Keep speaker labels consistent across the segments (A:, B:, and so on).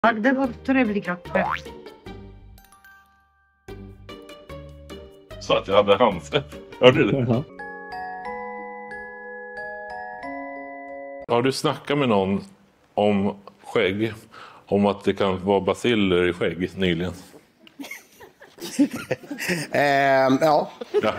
A: Det var trevligt kaffe.
B: Så att jag hade handskar. Hörde du det?
C: Ja.
B: Har du snackat med någon om skägg? Om att det kan vara baciller i skägg nyligen?
D: Ja.
B: Ja.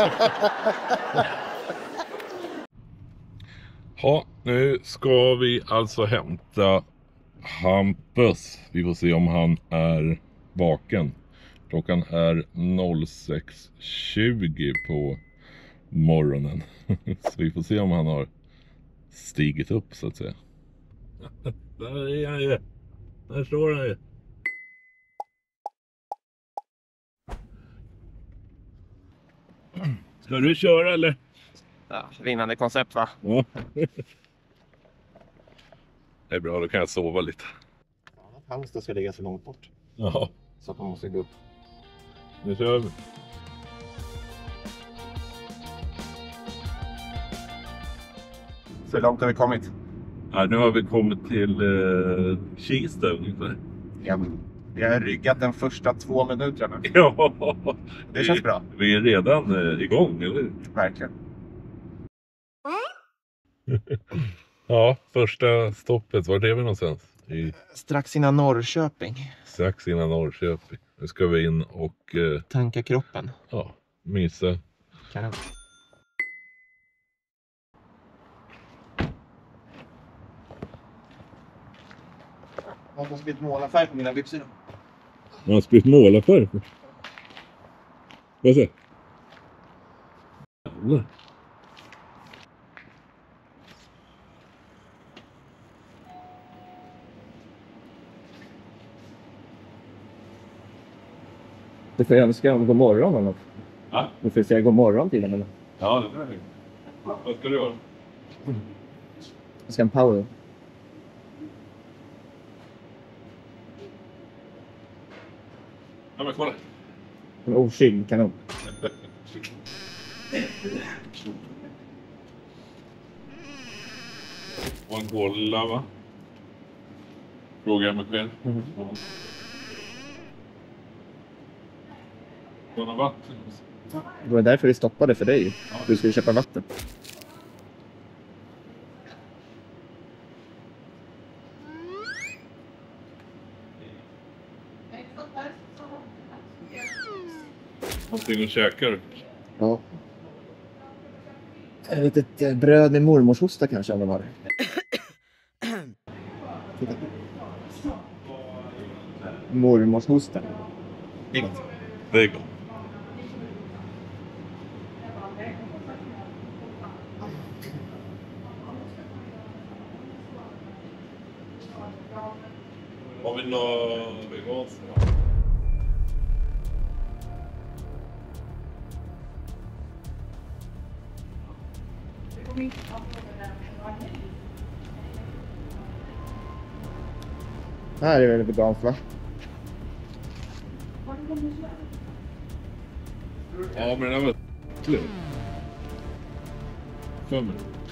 B: Ja, nu ska vi alltså hämta Hampus. Vi får se om han är vaken. Klockan är 06:20 på morgonen. Så vi får se om han har stigit upp så att säga. Där är han ju. Där står han ju. Ska du köra eller?
D: Ja, vinnande koncept va?
B: Ja. Det är bra, då kan jag sova lite.
C: Halmstad ska ligga så långt bort.
B: Ja,
C: Så att man måste gå upp.
B: nu kör vi.
C: Så långt har vi kommit.
B: Ja, nu har vi kommit till Kista ungefär.
C: Ja, vi har ryggat den första 2 minuterna.
B: Ja,
C: Det känns bra.
B: Vi är redan igång, eller hur?
C: Verkligen.
B: Ja, första stoppet, var är vi någonstans?
C: Strax innan Norrköping.
B: Strax innan Norrköping. Nu ska vi in och
C: Tanka kroppen.
B: ja, mysa.
C: Kanon. Jag har spillt målarfärg på mina byxor.
B: Man har spytt målarfärg. Vad säger du?
C: Du får önska om god morgon eller något.
B: Ja.
C: Du får säga god morgon till dem.
B: Ja, det är det. Vad ska du göra?
C: Jag ska en power.
B: Ja, men kolla.
C: En okyld kanon.
B: Och en kolla, va? Frågar jag mig själv. Sådana vatten.
C: Det var därför vi stoppade för dig. Du skulle köpa vatten.
B: Någonting att käka.
C: Ja. Ett litet bröd med mormorshosta kanske om de har det. Titta. Mormorshosta. Det är gott.
B: Det är gott. Har vi något veganskt?
C: Här är det veganskt va?
B: Ja, men det var klart. 5.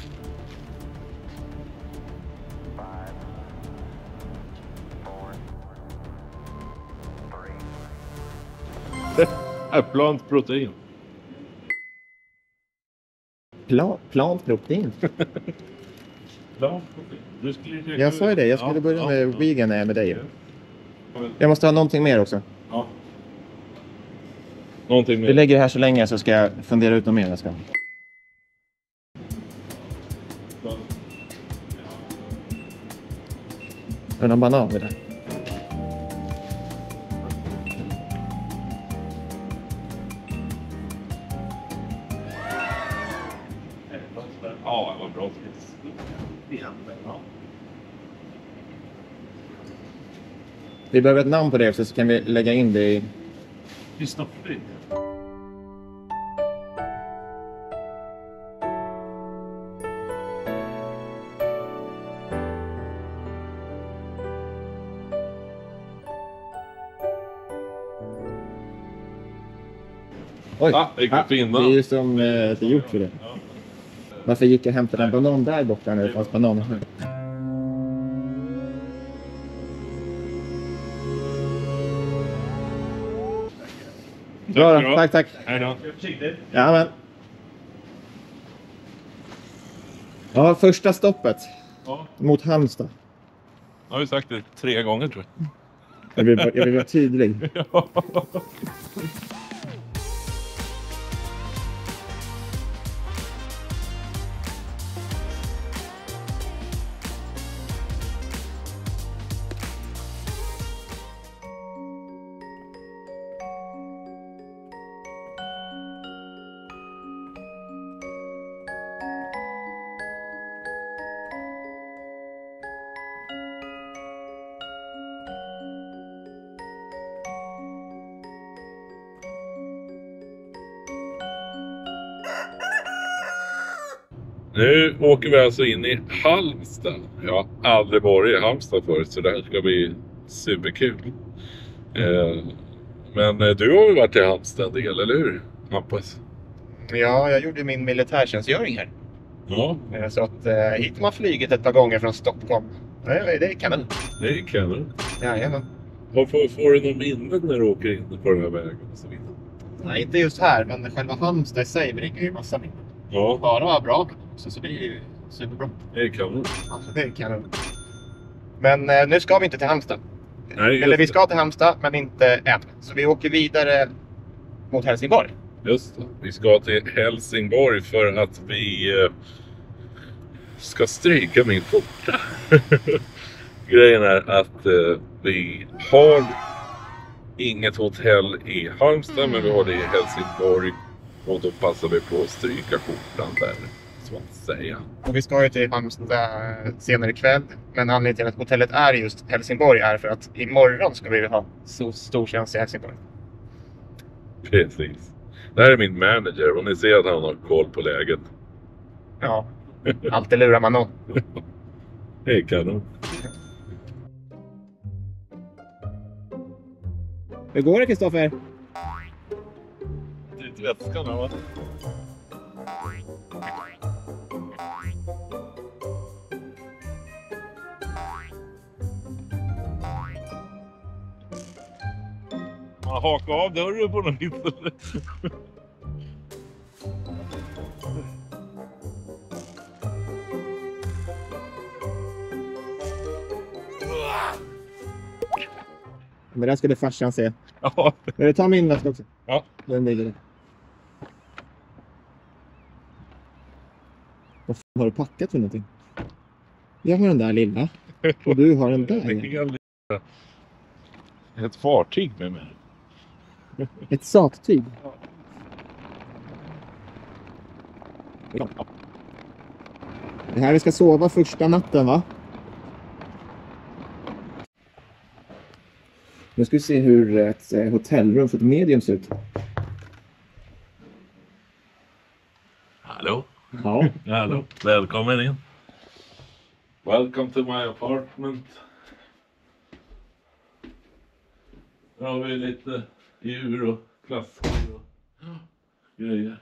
B: Plant protein.
C: Plant protein.
B: Plant protein. Du skulle käka...
C: Jag sa ju det, jag skulle börja med vegan när jag är med dig. Jag måste ha någonting mer också.
B: Ja. Någonting
C: Vi
B: mer.
C: lägger det här så länge så ska jag fundera ut något mer jag ska. En banan med det.
B: Ja, det var bra.
C: Vi behöver ett namn på det så kan vi lägga in det i...
B: Kristoffer.
C: Oj,
B: Ja, det gick upp innan.
C: det är ju som det är gjort för det. Varför gick jag och hämtade en banan där borta när det fanns bananer här? Bra då. Tack, tack.
B: Hej då.
C: Ja, men. Ja, första stoppet.
B: Ja,
C: Mot Halmstad.
B: jag har ju sagt det 3 gånger tror jag.
C: Jag vill vara tydlig.
B: Nu åker vi alltså in i Halmstad. Jag har aldrig varit i Halmstad förut, så det här ska bli superkul. Men du har ju varit i Halmstad en del, eller hur, Hampus?
D: Ja, jag gjorde min militärtjänstgöring här.
B: Ja,
D: Så att hit har man flygit ett par gånger från Stockholm. Det är kanon.
B: det är kanon.
D: Jajamän.
B: Får du någon minne när du åker in på den här vägen och så vidare?
D: Nej, inte just här, men själva Halmstad i sig bringar ju massa minnen.
B: Ja,
D: Bara var bra, så blir det ju superbra.
B: det är kanon.
D: Alltså, det är kanon. Men nu ska vi inte till Halmstad.
B: Nej,
D: Eller vi ska till Halmstad, men inte än. Så vi åker vidare mot Helsingborg.
B: Just det. Vi ska till Helsingborg för att vi ska stryka min skjorta. Grejen är att vi har inget hotell i Halmstad, men vi har det i Helsingborg. Och då passar vi på att stryka skjortan där, så att säga.
D: Och vi ska ju till Halmstad senare ikväll. Men anledningen till att hotellet är just Helsingborg är för att imorgon ska vi ha så stor tjänst i Helsingborg.
B: Precis. Det här är min manager och ni ser att han har koll på läget.
D: Ja, alltid lurar man någon.
B: Det är kanon.
C: Hur går det, Kristoffer?
B: Lite vätskan här, va? Man hakar av dörren på något vis.
C: Men där skulle farsan se.
B: Ja.
C: Vill du ta min väska också?
B: Ja.
C: Den ligger där. Vad fan har du packat för någonting? Jag har den där lilla. Och du har den där.
B: Ett fartyg med mig.
C: Ett saktyg. Det här vi ska sova första natten, va? Nu ska vi se hur ett hotellrum för ett medium ser ut.
B: Hallå?
C: Ja.
B: Hallå. Välkommen in. Welcome to my apartment. Här har vi lite djur och flaskor och grejer.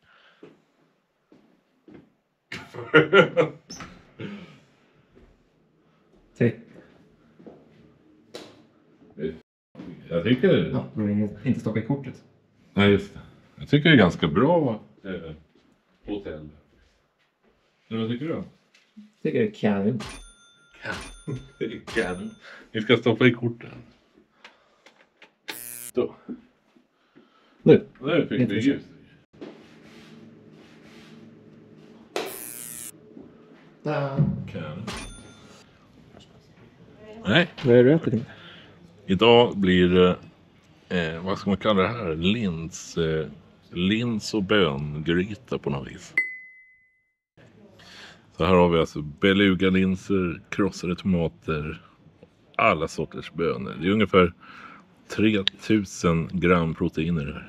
B: Jag tycker...
C: Ja, men inte stoppa i kortet.
B: Nej, just det. Jag tycker det är ganska bra hotell. Vad tycker du?
C: Jag tycker det är kanon.
B: Det är kanon. Vi ska stoppa i korten. Så.
C: Nu.
B: Nu fick vi ljus. Kanon. Nej.
C: Vad är det rätt till?
B: Idag blir det, vad ska man kalla det här? Lins och böngryta på något vis. Så här har vi alltså belugalinser, krossade tomater, alla sorters bönor. Det är ungefär 3000 gram proteiner här.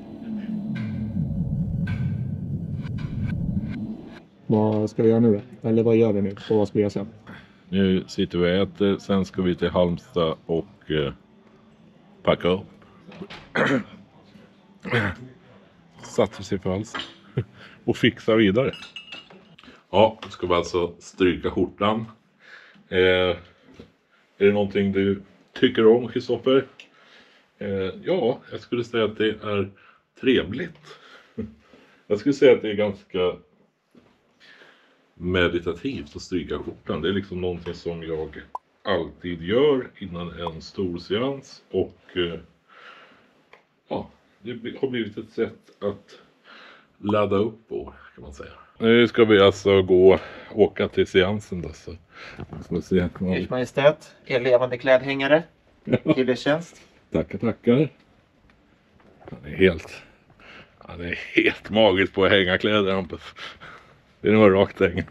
C: Vad ska vi göra nu då? Eller vad gör vi nu? Och vad ska vi göra sen?
B: Nu sitter vi och äter, sen ska vi till Halmstad och packa upp. Satte sig fast och fixa vidare. Ja, nu ska vi alltså stryka skjortan. Är det någonting du tycker om, Kristoffer? Ja, jag skulle säga att det är trevligt. Jag skulle säga att det är ganska meditativt att stryka skjortan. Det är liksom någonting som jag alltid gör innan en stor seans. Och ja, det har blivit ett sätt att ladda upp på, kan man säga. Nu ska vi alltså åka till seansen då. Så ska vi se.
D: Ers Majestät, er levande klädhängare. Hederstjänst.
B: Tackar. Han är helt magiskt på att hänga kläder, Hampus. Det är nog rakt häng.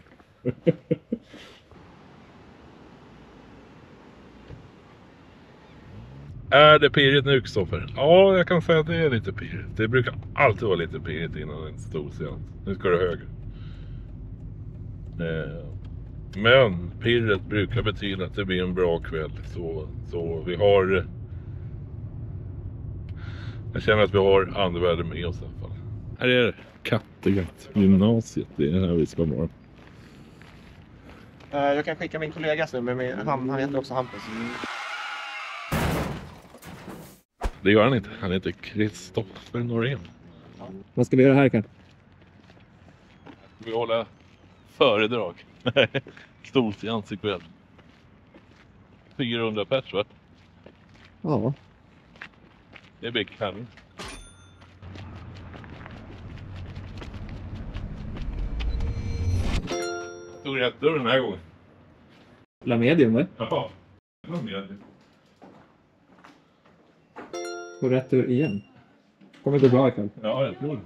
B: Är det pirrigt nu, Kristoffer? Ja, jag kan säga att det är lite pirrigt. Det brukar alltid vara lite pirrigt innan en stor seans. Nu ska det höger. Men pirret brukar betyda att det blir en bra kväll. Så vi har... Jag känner att vi har andevärlden med oss i alla fall. Här är det Kattegatt gymnasiet. Det är här vi ska vara.
D: Jag kan skicka min kollegas nummer med han heter också Hampus.
B: Det gör han inte. Han heter Kristoffer Norén.
C: Vad ska vi göra här ikväll?
B: Vi håller föredrag. Storseans ikväll. 400 pers, va?
C: Ja.
B: Det är mycket kanin. Tog rätt dörr den här gången.
C: La medium, va?
B: Ja. La medium.
C: Och rätt ur igen. Kommer det gå bra ikväll?
B: Ja, jag tror det.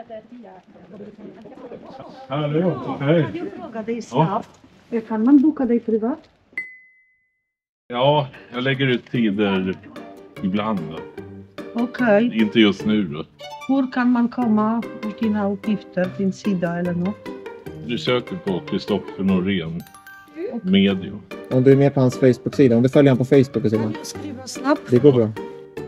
B: Hallå, hej.
A: Jag frågar dig snabbt. Kan man boka dig privat?
B: Ja, jag lägger ut tider ibland då.
A: Okej.
B: Inte just nu då.
A: Hur kan man komma med dina uppgifter, din sida eller något?
B: Du söker på Kristoffer Norén Medio.
C: Om du är med på hans Facebook-sida. Om du följer han på Facebook och så.
A: Skriva snabbt.
C: Det går bra.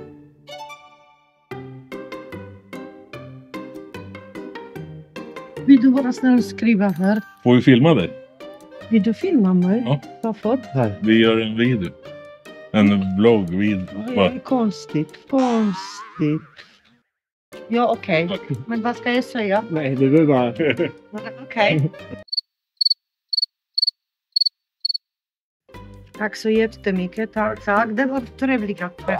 A: Vill du vara snäll och skriva här?
B: Får vi filma dig?
A: Vill du filma mig?
B: Ja.
A: Varför?
C: Här.
B: Vi gör en video. En vloggvideo.
A: Det är konstigt. Ja, okej. Men vad ska jag säga?
C: Nej, det är bara...
A: Okej. Tack så jättemycket. Tack. Det var trevliga kväll.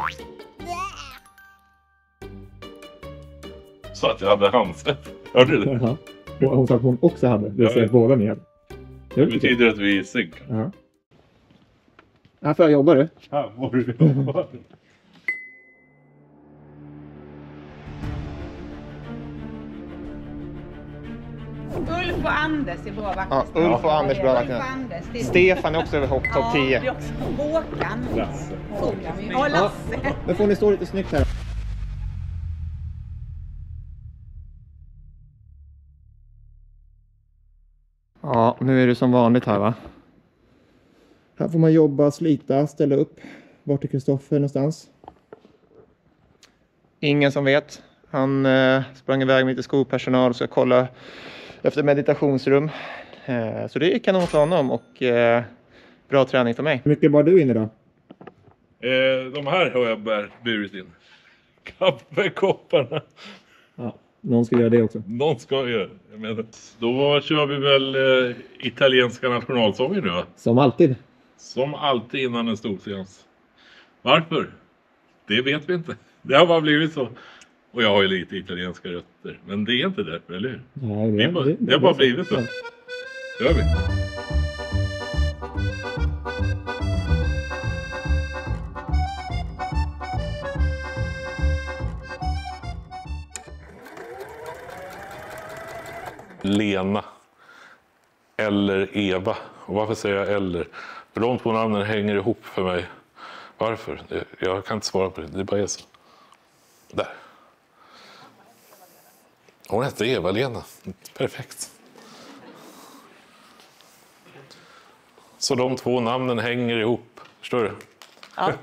B: Så att jag hade handset. Hörde du det?
C: Jaha. Och hon sa att hon också hade. Det säger båda med.
B: Det betyder att vi är synk.
C: Ja. Här får jag jobba du.
B: Här får du jobba.
E: Ulf och Anders är bra vakter.
D: Ja, Ulf och Anders bra
E: Ulf
D: vakter.
E: och Anders. Det är...
D: Stefan är också över topp
E: Ja,
D: 10.
E: det är också Håkan.
B: Lasse.
E: Ja, Lasse.
C: Nu får ni stå lite snyggt här. Ja, nu är det som vanligt här, va? Här får man jobba, slita, ställa upp. Vart är Kristoffer någonstans? Ingen som vet. Han sprang iväg med lite skolpersonal och ska kolla efter meditationsrum. Så det är kanon för honom och bra träning för mig. Hur mycket var du inne då?
B: De här har jag burit in. Kaffekopparna.
C: Ja, någon ska göra det också.
B: Någon ska göra. Jag menar. Då kör vi väl italienska nationalsånger nu, va?
C: Som alltid.
B: Som alltid innan en stor seans. Varför? Det vet vi inte. Det har bara blivit så. Och jag har ju lite italienska rötter. Men det är inte därför, eller hur?
C: Nej,
B: Det har bara blivit så.
C: Ja.
B: Gör vi. Lena. Eller Eva. Och varför säger jag eller? För de två namnen hänger ihop för mig. Varför? Jag kan inte svara på det. Det bara är så. Där. Hon heter Eva-Lena. Perfekt. Så de två namnen hänger ihop. Förstår du?
E: Ja.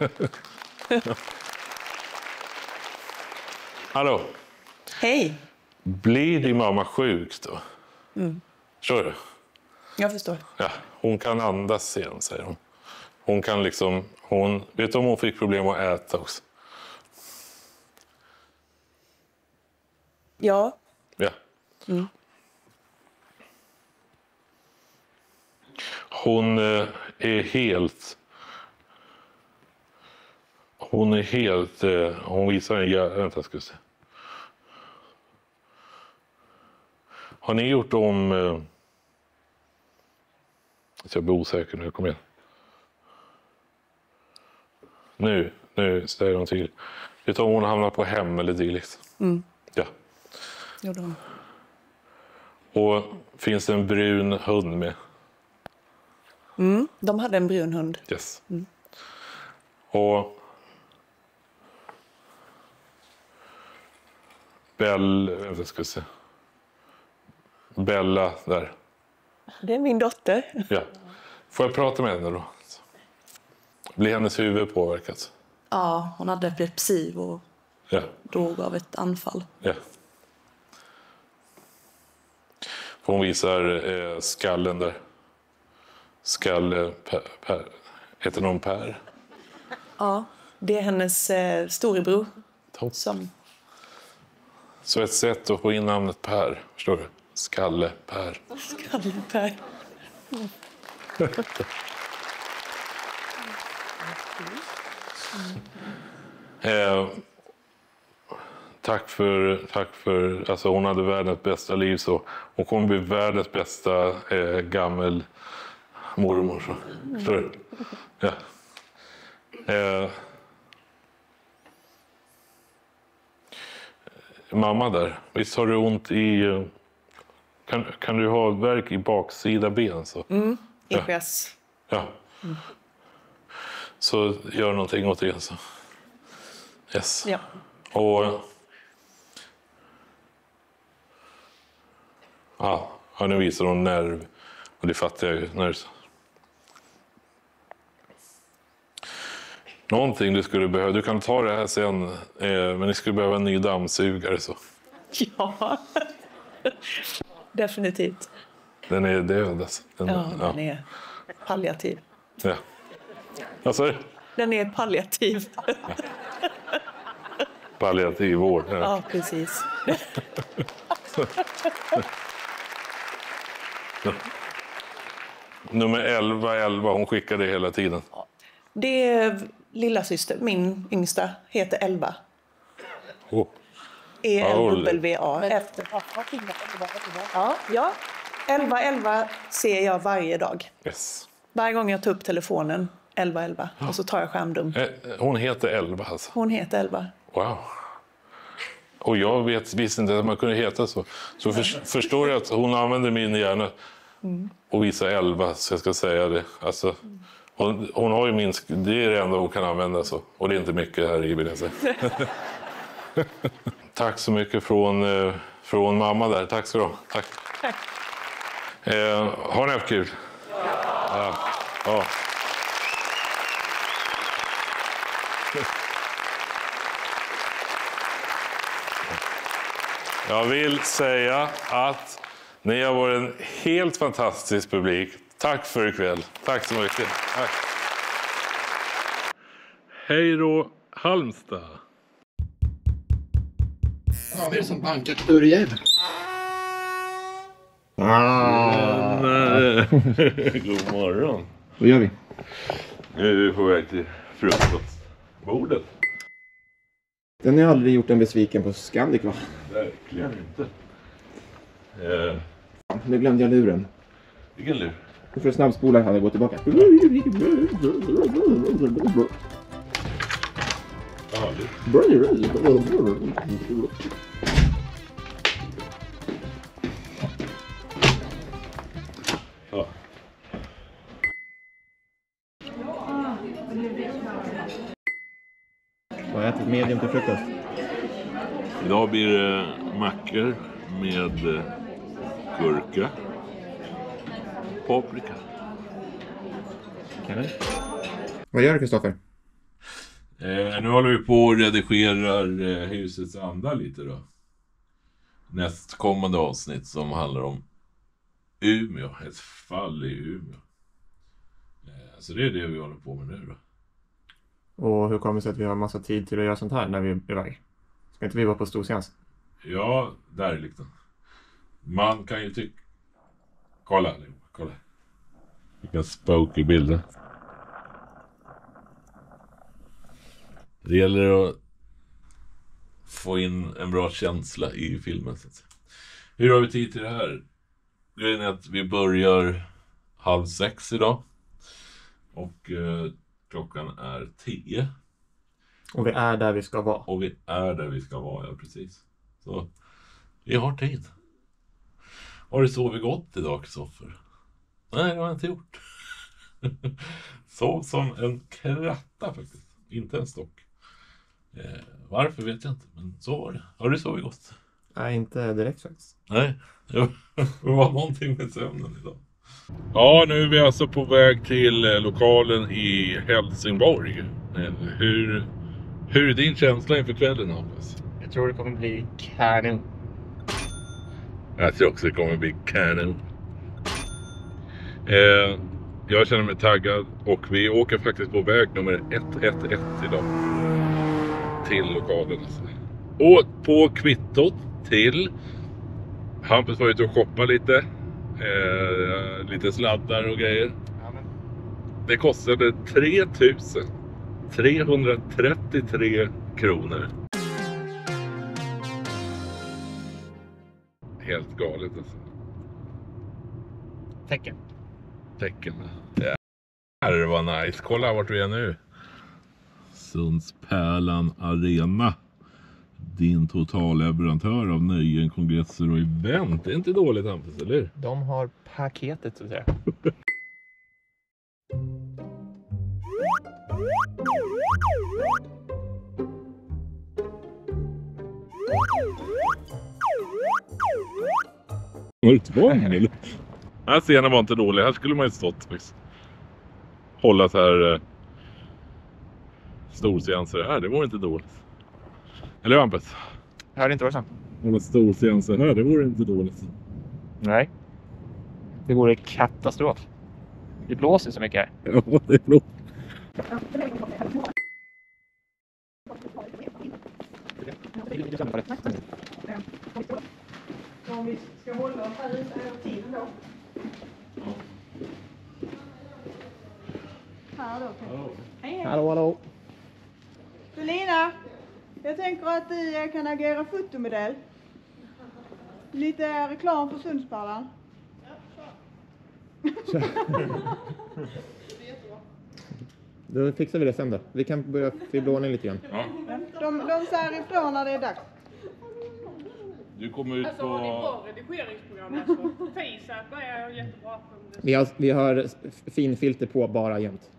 B: Hallå.
E: Hej.
B: Blir din mamma sjuk då? Förstår du?
E: Jag förstår.
B: Ja, hon kan andas igen, säger hon. Hon kan liksom... Vet du om hon fick problem att äta också?
E: Ja.
B: Ja.
E: Mm.
B: Hon är helt... Hon visar en vänta, ska vi se. Har ni gjort om... Jag blir osäker nu, kom igen. Nu säger hon till. Vet du om hon hamnar på hem eller dylikt?
E: Mm.
B: Ja.
E: Gjorde hon.
B: Och finns det en brun hund med?
E: Mm. De hade en brun hund.
B: Yes.
E: Mm.
B: Och vänta, ska vi se. Bella där.
E: Det är min dotter.
B: Ja. Får jag prata med henne då? Blir hennes huvud påverkat?
F: Ja, hon hade epilepsi och
B: Ja.
F: dog av ett anfall.
B: Ja. Hon visar skallen där. Skalle Per. Heter någon Per?
E: Ja, det är hennes storebror.
B: Topp.
E: Som...
B: Så ett sätt att få in namnet Per, förstår du? Skalle Per.
E: Skalle-Per.
B: Tack för, alltså hon hade världens bästa liv så. Hon kommer bli världens bästa gammel mormor. Så. Förstår du? Ja. Mamma där, visst har du ont i... Kan du ha värk i baksida ben? Så?
E: Ischias.
B: Ja. Så gör någonting åt det. Så. Yes.
E: Ja.
B: Och... Ja, nu visar hon nerv. Och det fattar jag ju. Någonting du skulle behöva. Du kan ta det här sen. Men ni skulle behöva en ny dammsugare. Så.
E: Ja. Definitivt.
B: Den är död. Alltså.
E: Den är palliativ.
B: Ja. Vad sa du?
E: Den är palliativ.
B: Palliativ vård. Ja.
E: Ja, precis.
B: Nummer 11, hon skickade hela tiden.
E: Det är lilla syster, min yngsta, heter Elva.
B: Oh.
E: E-L-W-A. Efter. Ja. 11 ser jag varje dag.
B: Yes.
E: Varje gång jag tar upp telefonen, 11. Och så tar jag skärmdump.
B: Hon heter 11 alltså.
E: Hon heter 11.
B: Wow. Och jag visste inte att man kunde heta så. Så förstår jag att hon använder min hjärna och visar 11, så jag ska säga det. Alltså, hon har ju minst, det är det enda hon kan använda så. Och det är inte mycket här i, vill jag säga. Tack så mycket från mamma där. Tack så du ha. Tack. Har ni haft kul? Ja. Jag vill säga att ni har varit en helt fantastisk publik. Tack för ikväll. Tack så mycket. Tack. Hej då, Halmstad.
G: Ja, det är som bankat dörrjävel.
B: God morgon.
G: Vad gör vi?
B: Nu är vi på väg till frukostbordet.
G: Den har aldrig gjort en besviken på Scandic, va?
B: Verkligen inte.
G: Nu glömde jag luren.
B: Vilken lur?
G: Nu får jag snabbspola här och gå tillbaka.
B: Ja, ja.
G: Jag har ätit medium till frukost.
B: Idag blir det mackor med gurka, paprika.
G: Kan det? Vad gör du, Kristoffer?
B: Nu håller vi på och redigerar husets anda lite då. Nästkommande avsnitt som handlar om Umeå, ett fall i Umeå. Så det är det vi håller på med nu då.
C: Och hur kommer det sig att vi har massa tid till att göra sånt här när vi är iväg? Ska inte vi vara på storseans?
B: Ja, där är liksom. Man kan ju tycka... Kolla. Vilka spooky bilder. Det gäller att få in en bra känsla i filmen. Så att säga. Hur har vi tid till det här? Grejen är att vi börjar 5:30 idag. Och klockan är 10.
C: Och vi är där vi ska vara.
B: Ja precis. Så vi har tid. Har du sovit gott idag, Kristoffer? Nej, det har jag inte gjort. Sov som en kratta faktiskt. Inte en stock. Varför vet jag inte, men så var det. Har du sovit gott?
C: Nej, inte direkt faktiskt.
B: Nej, det var någonting med sömnen idag. Ja, nu är vi alltså på väg till lokalen i Helsingborg. Hur är din känsla inför kvällen, Hampus?
D: Jag tror det kommer bli kanon.
B: Jag tror också det kommer bli kanon. Jag känner mig taggad och vi åker faktiskt på väg nummer 111 idag. Till lokalen. Och på kvittot till Hampus var ute och shoppa lite. Lite sladdar och grejer. Det kostade 3.333 kronor. Helt galet alltså.
D: Tecken.
B: Ja. Det var nice. Kolla vart vi är nu. Sundspärlan Arena. Din totalleverantör av nöjen, kongresser och event. Det är inte dåligt, Hampus, eller?
C: De har paketet så att säga.
B: Var det tvång eller? Den här scenen var inte dålig. Här skulle man ju stått faktiskt. Hålla så här storseanser här. Det vore inte dåligt. Eller Hampus?
D: Jag hörde inte vad du sa.
B: Hålla storseanser här. Det vore inte dåligt.
D: Nej. Det vore katastrof. Det blåser så mycket här.
B: Ja, det är blå.
A: Om vi ska hålla oss här ute hela tiden då. Här då. Hej.
C: Hallå.
H: Selina, jag tänker att du kan agera fotomodell. Lite reklam för Sundspärlan.
C: Då fixar vi det sen då. Vi kan börja fylla ordning lite grann.
B: Ja.
H: De säger ifrån när det är dags.
B: Du kommer ut på...
I: Har ni bra redigeringsprogram alltså? FaceApp är jättebra.
C: Vi har finfilter på bara jämt.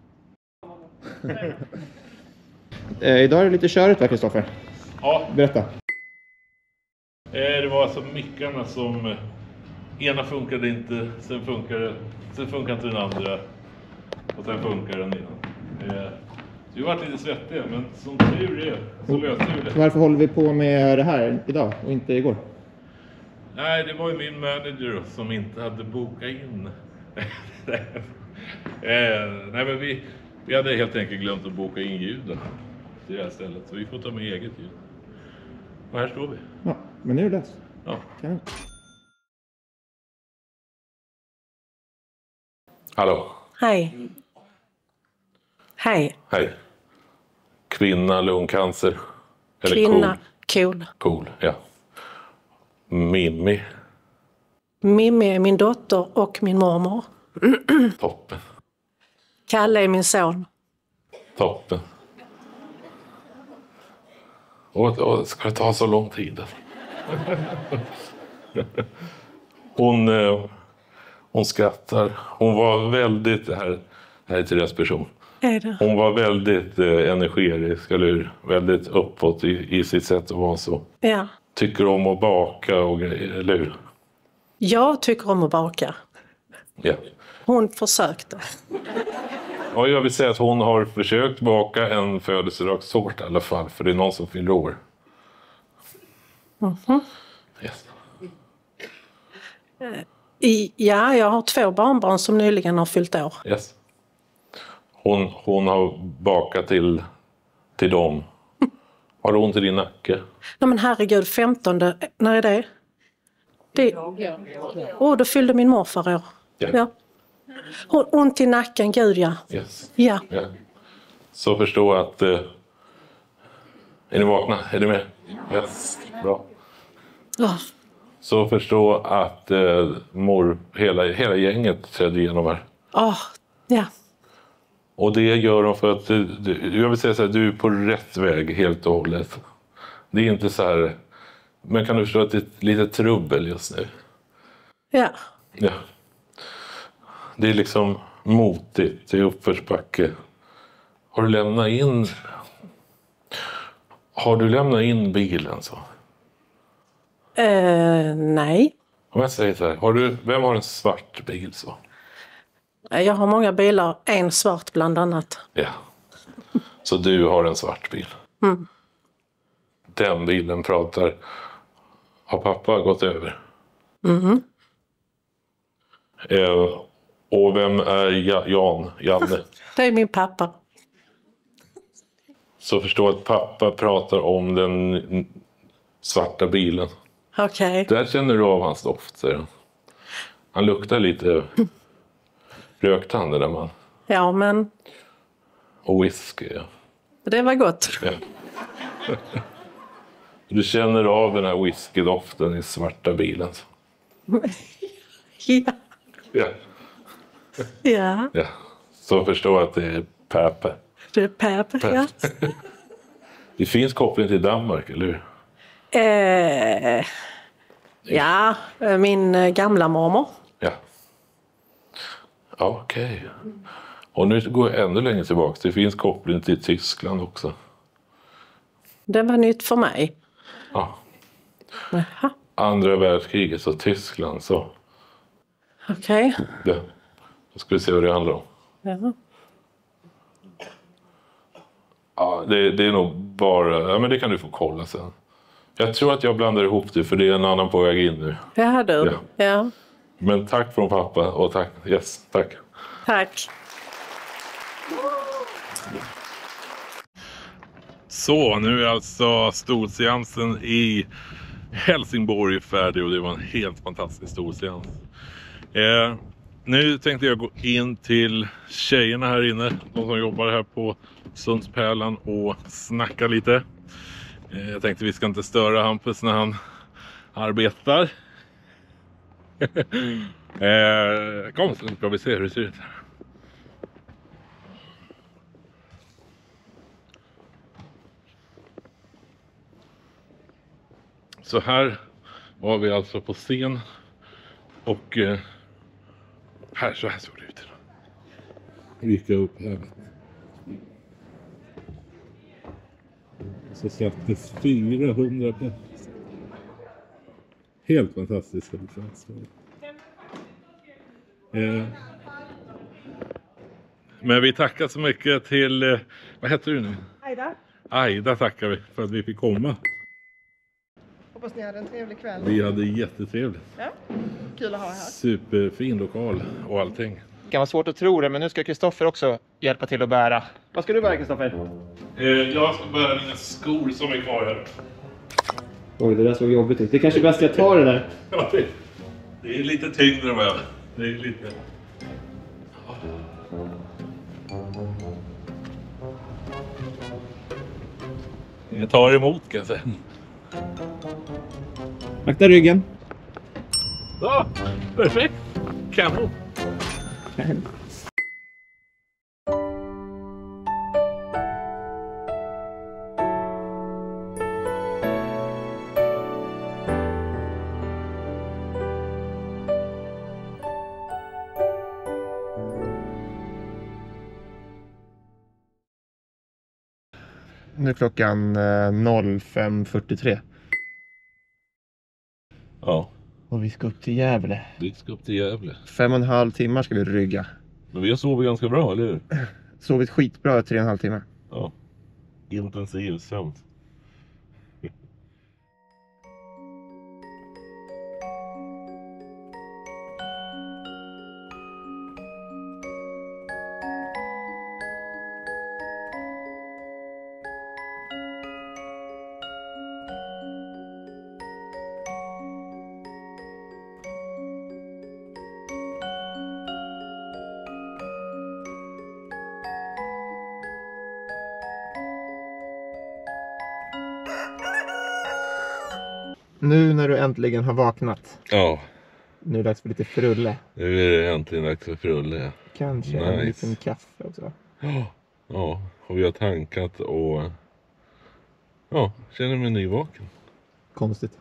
C: Idag är det lite körigt va, Kristoffer?
B: Ja.
C: Berätta.
B: Det var alltså mickarna som... Ena funkade inte, sen funkade inte den andra. Och sen funkar den igen. Så vi har varit lite svettiga, men som tur är så löste vi det.
C: Varför håller vi på med det här idag och inte igår?
B: Nej, det var ju min manager som inte hade bokat in. Nej, men vi hade helt enkelt glömt att boka in ljuden till det här stället. Så vi får ta med eget ljud. Och här står vi.
C: Ja, men nu är det löst.
B: Ja.
C: Kan.
B: Hallå.
J: Hej. Hej.
B: Hej. Kvinna, lungcancer. Eller
J: Kvinna, cool.
B: Cool, ja. Mimmi.
J: Mimmi är min dotter och min mormor.
B: Toppen.
J: Kalle är min son.
B: Toppen. Och ska det ta så lång tid? Hon skrattar. Hon var väldigt... Det här är Therese person.
J: Är det?
B: Hon var väldigt energisk, eller hur? Väldigt uppåt i sitt sätt att vara så.
J: Ja.
B: Tycker om att baka och grejer, eller hur?
J: Jag tycker om att baka.
B: Ja.
J: Hon försökte.
B: Ja, jag vill säga att hon har försökt baka en födelsedagstårta i alla fall. För det är någon som fyller år.
J: Mhm.
B: Yes.
J: Ja, jag har 2 barnbarn som nyligen har fyllt år.
B: Yes. Hon har bakat till dem. Har du ont i din nacke?
J: Nej men herregud, 15, när är det? Då fyllde min morfar år. Ja. Ont i nacken, gud ja.
B: Yes.
J: Ja.
B: Ja. Så förstå att... är ni vakna? Är ni med? Yes. Bra. Så förstå att hela gänget trädde igenom här.
J: Ja.
B: Och det gör de för att jag vill säga så här, du är på rätt väg helt och hållet. Det är inte så här, men kan du förstå att det är lite trubbel just nu?
J: Ja.
B: Ja. Det är liksom motigt, det är uppförsbacke. Har du lämnat in bilen så?
J: Nej.
B: Om jag säger så här, vem har en svart bil så?
J: Jag har många bilar, en svart bland annat.
B: Ja. Så du har en svart bil.
J: Mm.
B: Den bilen pratar. Har pappa gått över?
J: Mm.
B: Och vem är Janne?
J: Det är min pappa.
B: Så förstå att pappa pratar om den svarta bilen.
J: Okej.
B: Där känner du av hans doft, säger han. Han luktar lite rökt han, den där man.
J: Ja, men
B: Och whisky, ja.
J: det var gott.
B: Ja. Du känner av den här whiskydoften i svarta bilen.
J: Ja.
B: Ja.
J: Ja.
B: Ja. Så förstå att det är Pepe.
J: Det är Pepe, ja.
B: Det finns koppling till Danmark, eller hur?
J: Ja, min gamla mormor.
B: Ja. Okej. Och nu går jag ännu längre tillbaka. Det finns koppling till Tyskland också.
J: Det var nytt för mig.
B: Ja.
J: Jaha.
B: Andra världskriget, så Tyskland, så.
J: Okej.
B: Ja. Då ska vi se vad det handlar om.
J: Ja.
B: Ja, det är nog bara... Ja, men det kan du få kolla sen. Jag tror att jag blandar ihop det, för det är en annan på väg in nu.
J: Ja, du.
B: Ja.
J: Ja.
B: Men tack från pappa och tack. Yes, tack.
J: Tack.
B: Så, nu är alltså storseansen i Helsingborg färdig och det var en helt fantastisk storseans. Nu tänkte jag gå in till tjejerna här inne, de som jobbar här på Sundspärlan, och snacka lite. Jag tänkte vi ska inte störa Hampus när han arbetar. Kom så ska vi se hur det ser ut här. Så här var vi alltså på scen och så här såg det ut. Vi gick upp här. Så sattes 400 plats. Helt fantastiskt. Men vi tackar så mycket till, vad heter du nu? Aida tackar vi för att vi fick komma.
H: Hoppas ni hade en trevlig kväll.
B: Vi hade jättetrevligt.
H: Ja, kul att ha er här.
B: Superfin lokal och allting.
C: Det kan vara svårt att tro det, men nu ska Kristoffer också hjälpa till att bära. Vad ska du bära, Kristoffer?
B: Jag ska bära mina skor som är kvar här.
C: Oj, det där såg jobbigt ut. Det är kanske bäst jag tar det där.
B: Ja, det är lite tyngre med. Det är lite... Jag tar emot, kan jag säga.
C: Akta ryggen.
B: Ja, perfekt. Kanon.
C: Nu är klockan 05:43.
B: Ja.
C: Och vi ska upp till Gävle.
B: Vi ska upp till Gävle.
C: 5,5 timmar ska vi rygga.
B: Men vi har sovit ganska bra, eller hur?
C: Sovit skitbra i 3,5 timmar.
B: Ja. Intensiv sömn.
C: Nu när du äntligen har vaknat.
B: Ja.
C: Nu är det dags för lite frulle.
B: Nu är det äntligen dags för frulle. Ja.
C: Kanske en liten kaffe också.
B: Ja, och vi har tankat och känner mig nyvaken.
C: Konstigt.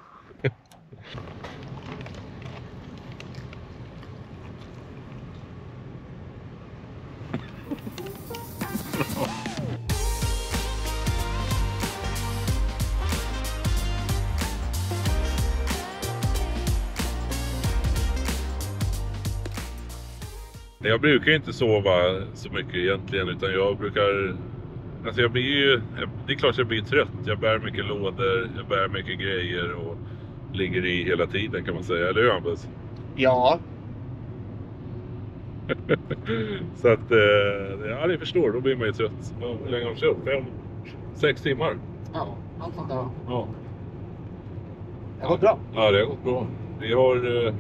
B: Jag brukar inte sova så mycket egentligen, utan jag brukar... Alltså jag blir ju... Det är klart jag blir trött. Jag bär mycket lådor, jag bär mycket grejer och ligger i hela tiden kan man säga. Eller hur, Hampus?
D: Ja.
B: Så att, ja, ni förstår, då blir man ju trött. Hur länge har du kört? 5-6 timmar?
D: Ja, allt sånt där.
B: Ja.
D: Det har gått bra.
B: Ja, det har gått bra. Vi har...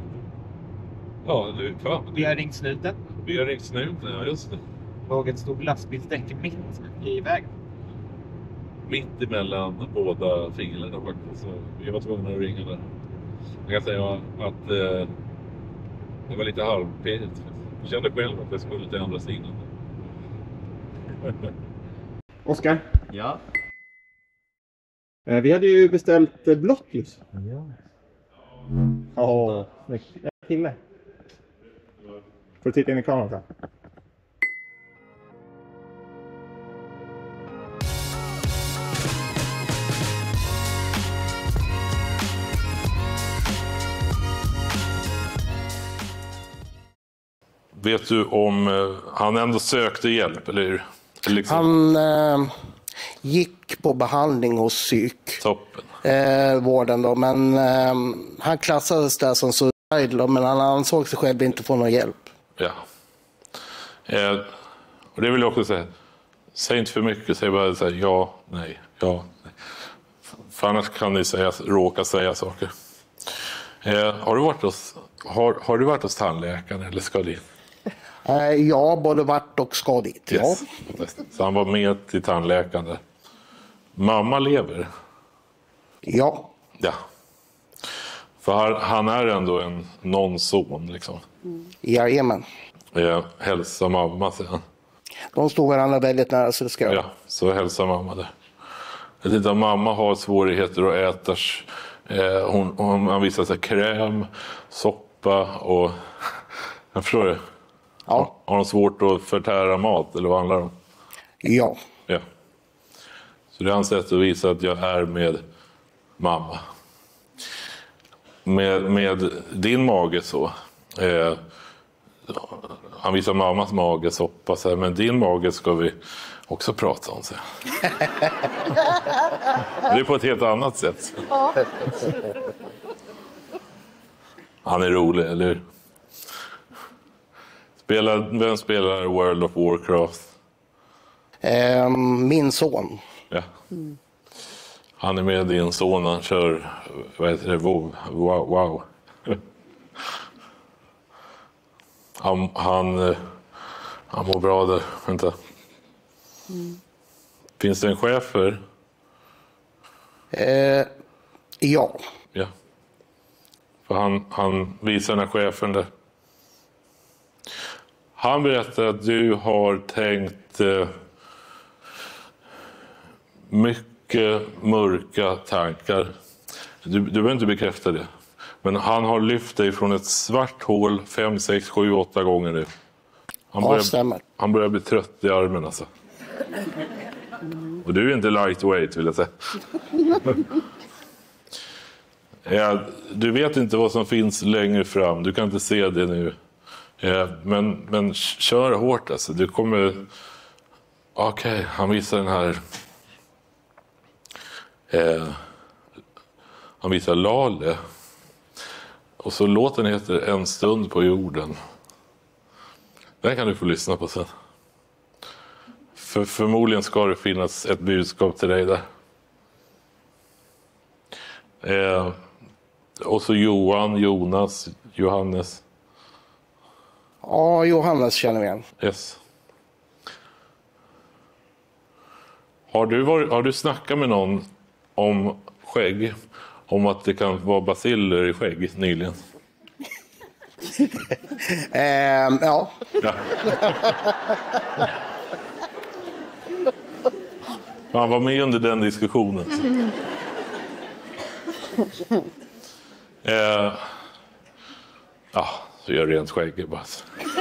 D: Vi har ringt snuten.
B: Vi har ringt snuten, ja just det.
D: Och ett stort lastbilsdäck mitt i vägen.
B: Mitt emellan båda filerna faktiskt. Så vi var tvungna att ringa där. Jag kan säga att det var lite halvpinigt. Jag kände själv att jag skulle till andra sidan.
C: Oskar?
G: Ja.
C: Vi hade ju beställt blockljus. Ja. Snyggt. Kille. Får du titta in i kameran sen?
B: Vet du om han ändå sökte hjälp, eller hur? Liksom.
K: Han gick på behandling hos psyk.
B: Toppen.
K: Vården då, men han klassades där som suicidal, men han ansåg sig själv inte få någon hjälp.
B: Ja. Och det vill jag också säga. Säg inte för mycket, säg bara så här, ja, nej. För annars kan ni råka säga saker. Har du varit hos tandläkaren eller ska dit?
K: Ja, både vart och ska dit.
B: Yes.
K: Ja.
B: Så han var med till tandläkaren där. Mamma lever?
K: Ja.
B: Ja. För han är ändå någon son liksom.
K: Jajamän.
B: Hälsa mamma sen.
K: De stod varandra väldigt nära, så det ska jag.
B: Ja, så hälsa mamma där. Jag tänkte att mamma har svårigheter att äta. Hon visar sig kräm, soppa och... Jag förstår det.
K: Ja.
B: Har de svårt att förtära mat eller vad handlar det om?
K: Ja.
B: Ja. Så det är hans sätt att visa att jag är med mamma. Med din mage så. Han visar mammas mage soppa så här, men din mage ska vi också prata om. Så. Det är på ett helt annat sätt.
K: Ja.
B: Han är rolig, eller hur? Vem spelar World of Warcraft?
K: Min son.
B: Ja. Han är med din son, han kör, vad heter det, wow. Han mår bra där, vänta. Finns det en chef för?
K: Ja.
B: Ja. För han visar den här chefen där. Han berättar att du har tänkt mycket mörka tankar. Du behöver inte bekräfta det. Men han har lyft dig från ett svart hål 5, 6, 7, 8 gånger nu. Han börjar bli trött i armen alltså. Och du är inte lightweight vill jag säga. Ja, du vet inte vad som finns längre fram. Du kan inte se det nu. Ja, men kör hårt alltså. Du kommer... Okej, han visar den här... Han visar Lale. Och så låten heter En stund på jorden. Den kan du få lyssna på sen. Förmodligen ska det finnas ett budskap till dig där. Och så Jonas, Johannes.
K: Ja, Johannes känner vi igen.
B: Yes. Har du snackat med någon om skägg? om att det kan vara baciller i skägg nyligen?
K: Ja.
B: Ja. Han var med under den diskussionen. Ja, så gör rent skägg bara.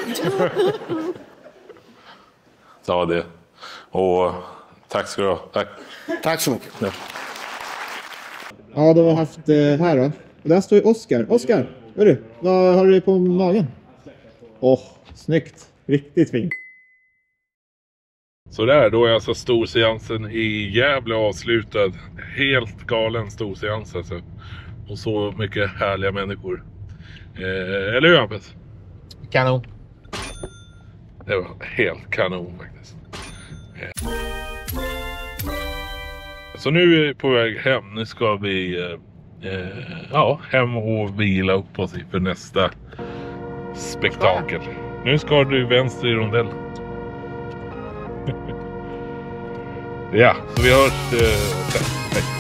B: Ta det. Och tack ska du ha. Tack.
K: Tack så mycket.
B: Ja.
C: Ja, då har vi haft här då. Och där står ju Oskar. Oskar, hörru, vad har du på magen? Snyggt. Riktigt fint.
B: Så där, då är alltså storseansen i Gävle avslutad. Helt galen storseans alltså. Och så mycket härliga människor. Eller hur, Hampus?
D: Kanon.
B: Det var helt kanon faktiskt. Så nu är vi på väg hem. Nu ska vi hem och vila upp oss för nästa spektakel. Nu ska du vänster i rondell. Ja, så vi hörs sen. Hej.